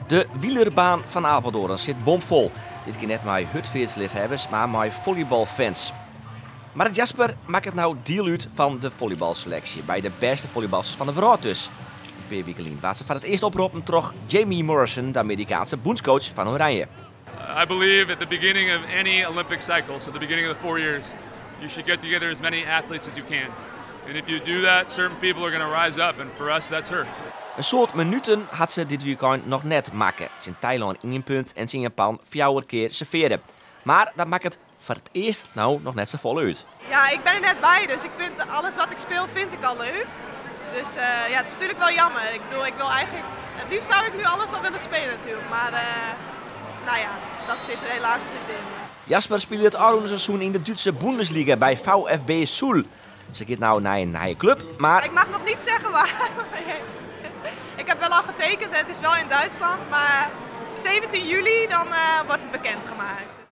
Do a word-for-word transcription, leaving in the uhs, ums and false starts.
De wielerbaan van Apeldoorn zit bomvol. Dit keer net met hutveersliefhebbers, maar met volleybalfans. Maar Jasper maakt het nou deel uit van de volleybalselectie. Bij de beste volleybalsters van de wereld dus. Per Wiekelien was ze van het eerst oproepen toch Jamie Morrison, de Amerikaanse bondscoach van Oranje. I believe at the beginning of any Olympic cycle, so at the beginning of the four years, you should get together as many athletes as you can. And if you do that, certain people are going to rise up. And for us, that's her. Een soort minuten had ze dit weekend nog net maken. Zijn Thailand één punt en zijn Japan vier keer serveren. Maar dat maakt het voor het eerst nou nog net zo vol uit. Ja, ik ben er net bij, dus ik vind alles wat ik speel vind ik al leuk. Dus uh, ja, het is natuurlijk wel jammer. Ik bedoel, ik wil eigenlijk, het liefst zou ik nu alles al willen spelen natuurlijk. Maar uh, nou ja, dat zit er helaas niet in. Jasper speelde het oude seizoen in de Duitse Bundesliga bij V F B Sul. Ze gaat nou naar een nieuwe club, maar... Ik mag nog niet zeggen waar. Ik heb wel al getekend, het is wel in Duitsland, maar zeventien juli dan uh, wordt het bekendgemaakt.